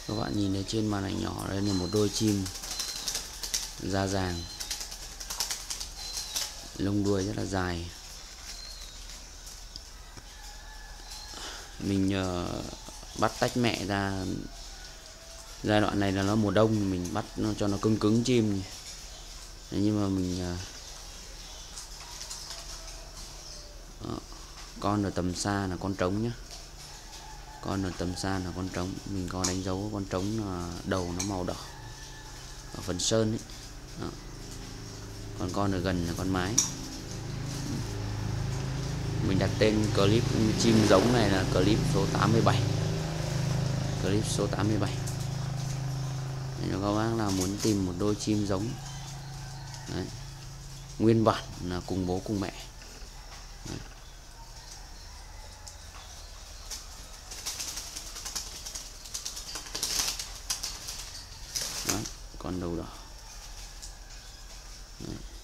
Các bạn nhìn thấy trên màn ảnh nhỏ đây là một đôi chim da vàng, lông đuôi rất là dài. Mình bắt tách mẹ ra, giai đoạn này là nó mùa đông, mình bắt nó cho nó cứng cứng chim. Nhưng mà mình con ở tầm xa là con trống nhá, con ở tầm xa là con trống. Mình có đánh dấu con trống là đầu nó màu đỏ ở phần sơn ấy. Đó. Còn con ở gần là con mái. Mình đặt tên clip chim giống này là clip số 87. Clip số 87. Nếu các bác nào muốn tìm một đôi chim giống đấy, nguyên bản là cùng bố cùng mẹ. Đấy. Đó, con đầu đỏ. Đấy.